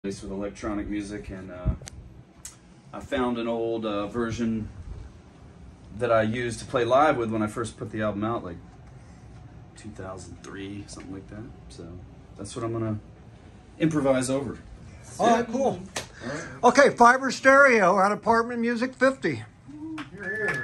with electronic music, and I found an old version that I used to play live with when I first put the album out, like 2003, something like that. So that's what I'm gonna improvise over. All right, cool. All right. Okay, Fiber Stereo at Apartment Music 50. You're here.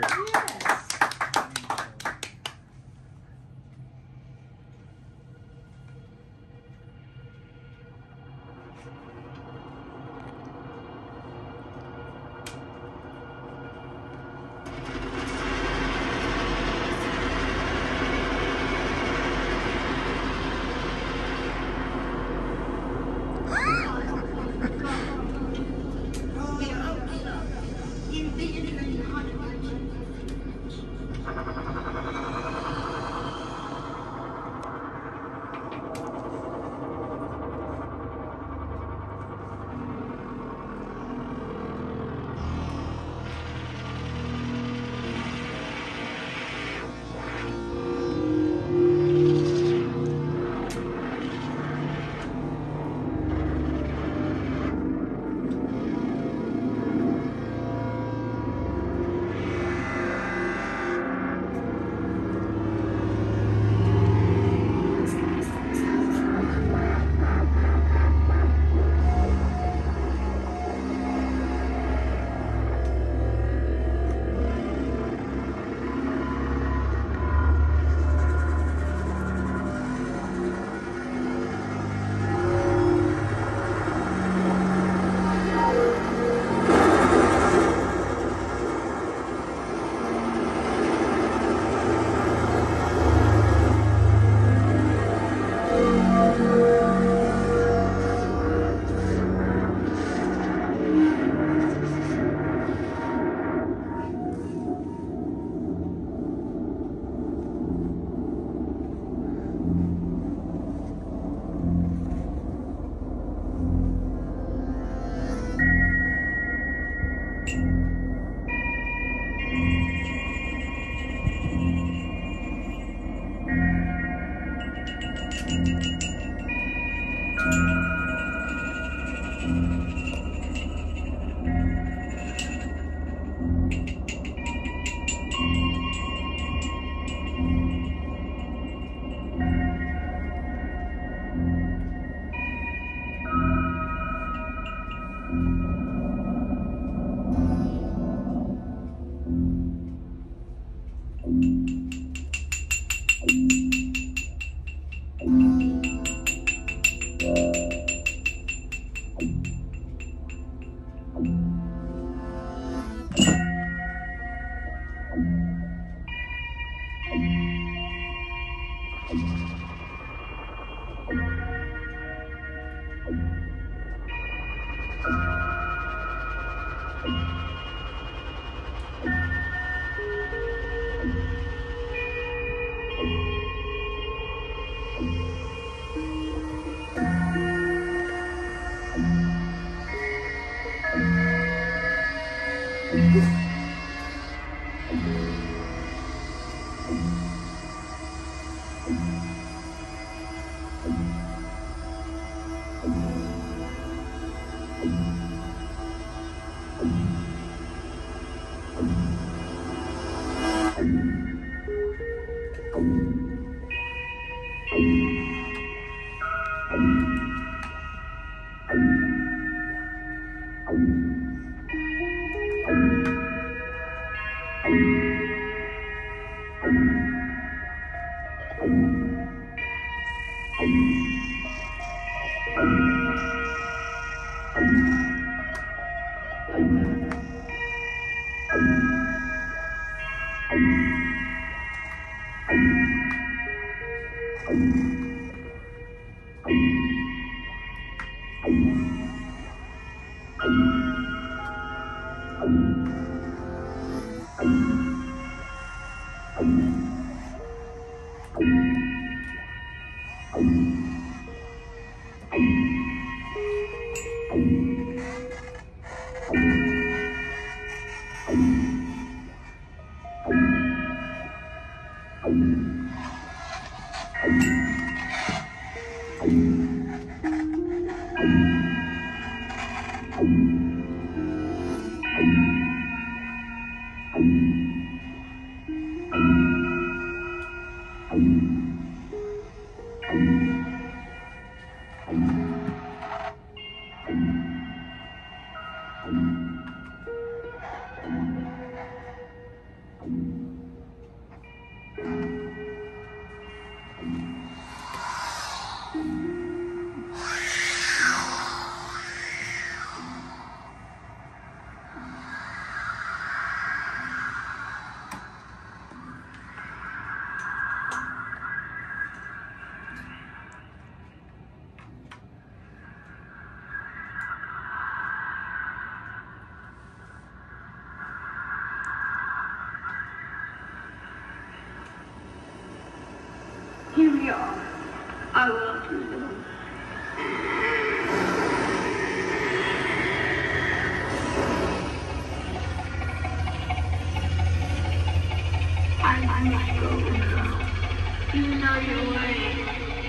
I love you. I must go now. You know your way.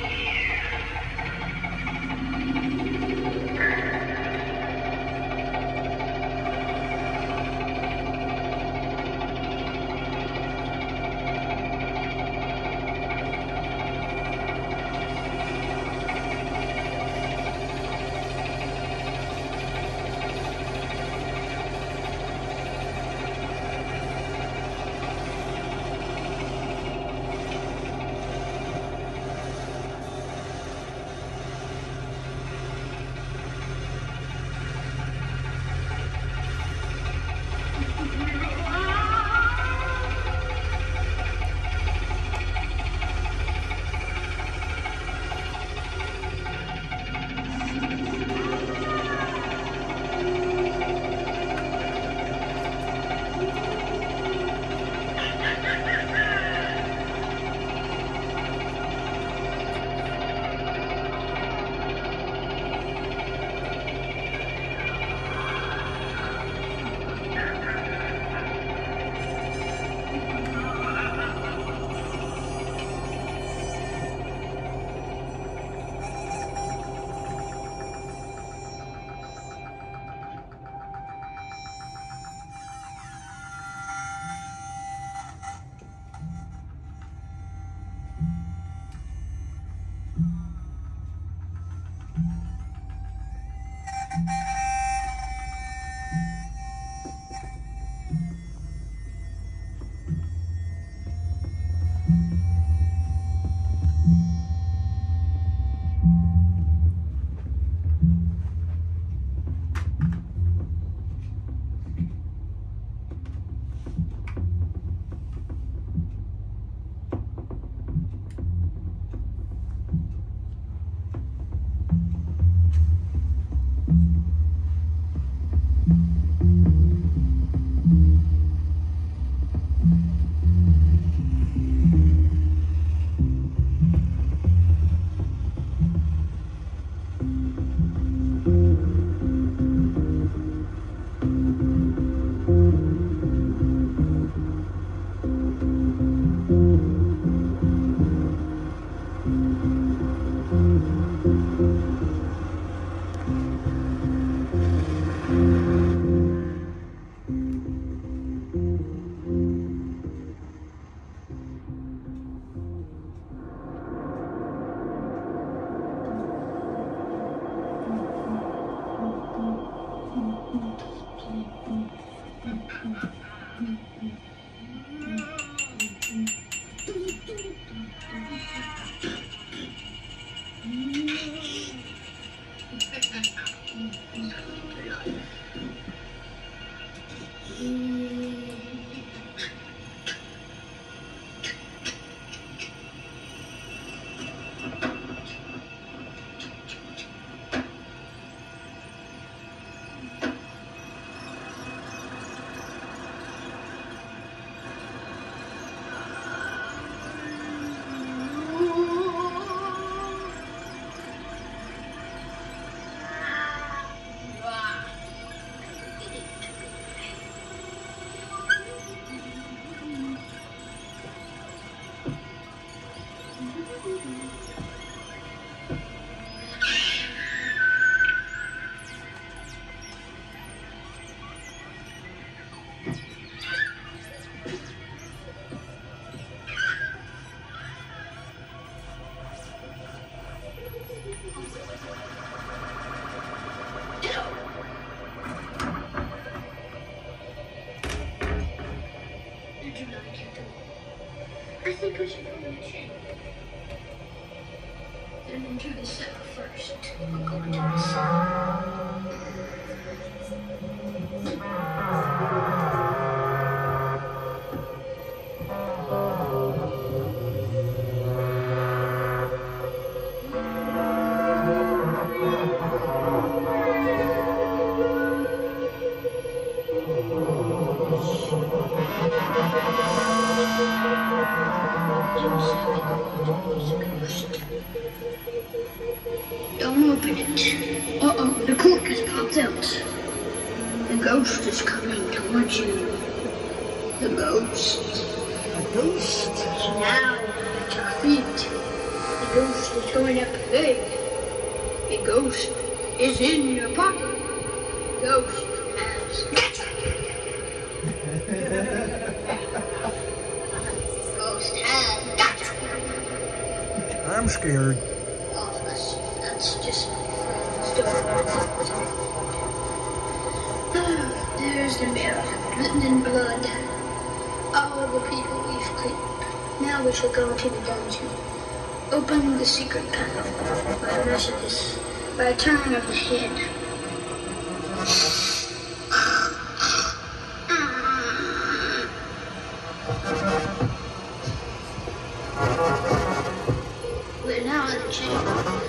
I think we should go to the gym. Then enter the cell first. We'll go into the cell. You said to go into the music first. open it. Uh-oh, the cork has popped out. The ghost is coming towards you. The ghost. A ghost. Now, at your feet. The ghost is going up a leg. The ghost is in your pocket. The ghost has got you. Ghost has got you. I'm scared. Oh, that's just story. There's the mirror, written in blood. All the people we've cleaned. Now we shall go to the dungeon. Open the secret panel by a messages, by a turn of the head. We're now in the chamber.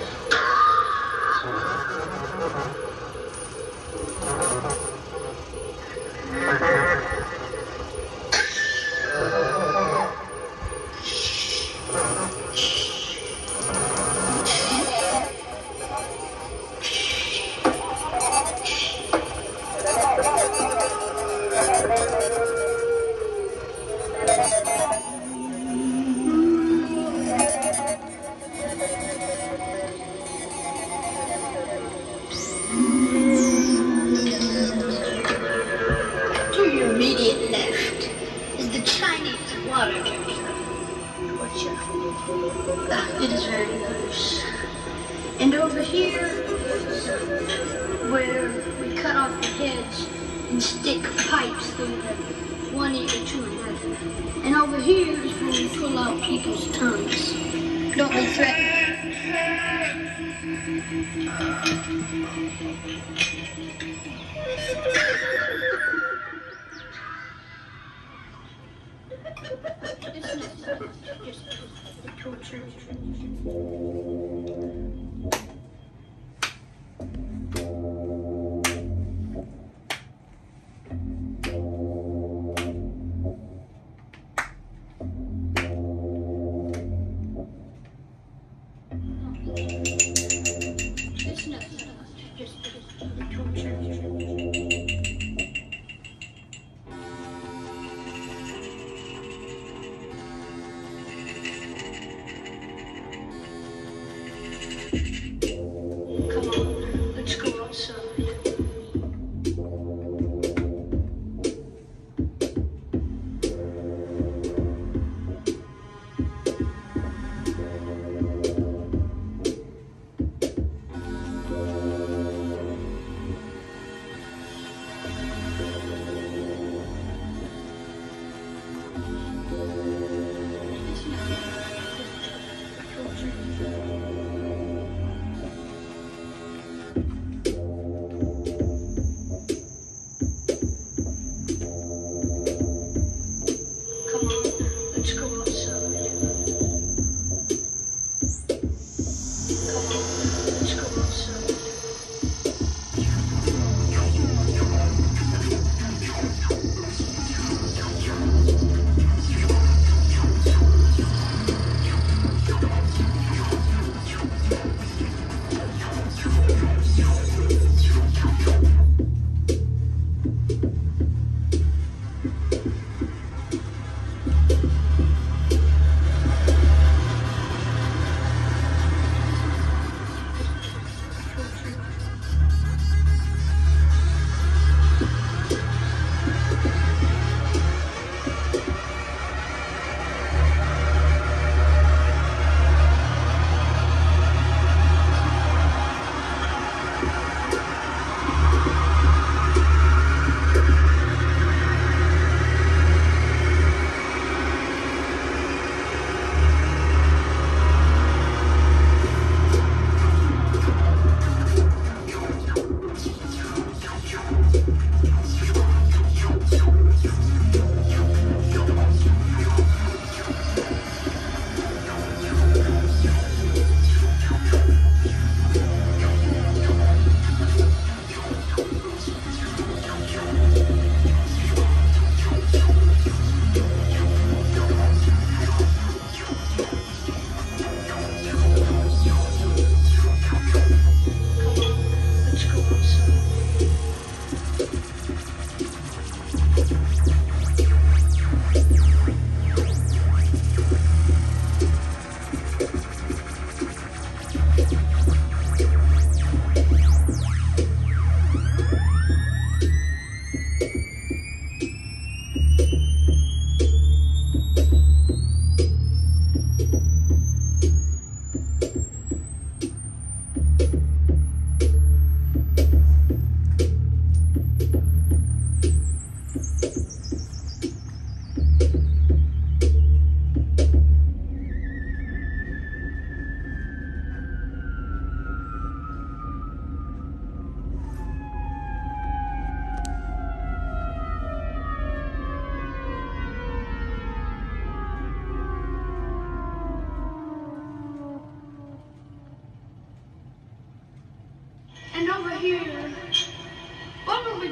To your immediate left is the Chinese water junction. Watch out. It is very loose. And over here, where we cut off the heads and stick pipes through them, one ear to another. And over here is where we pull out people's tongues. Don't be threatened. It's not just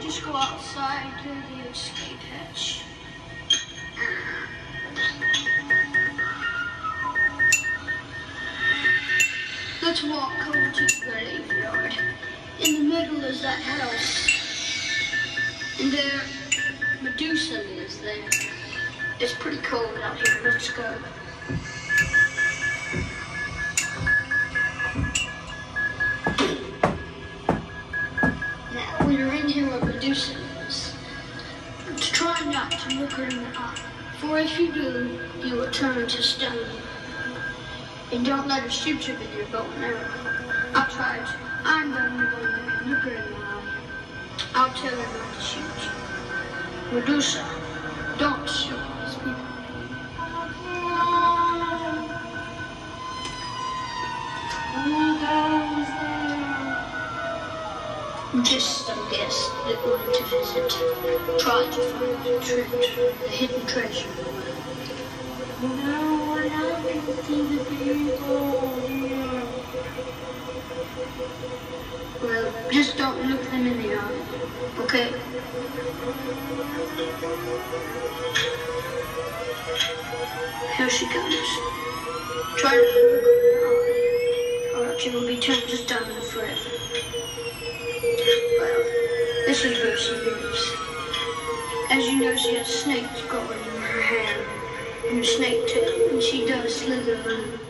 just go outside to the escape hatch. Let's walk over to the graveyard. In the middle is that house. And there, Medusa lives there. It's pretty cold out here. Let's go. Now, when you're in here where Medusa lives, try not to look her in the eye. For if you do, you will turn to stone. And don't let her shoot you with your bow and arrow. I'll try to. I'm the only one that can look her in the eye. I'll tell her not to shoot you. Medusa, don't shoot these people. Just some guests that wanted to visit. Try to find the treasure, the hidden treasure. No, we're not going to see the people here. Well, just don't look them in the eye, okay? Here she comes. Try to look her in the eye, or else you will be turned to stone forever. Well, this is where she lives. As you know, she has snakes growing in her hair. And a snake tail, and she does slither around.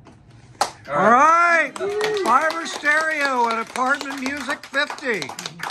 All right. Fiverr Stereo at Apartment Music 50.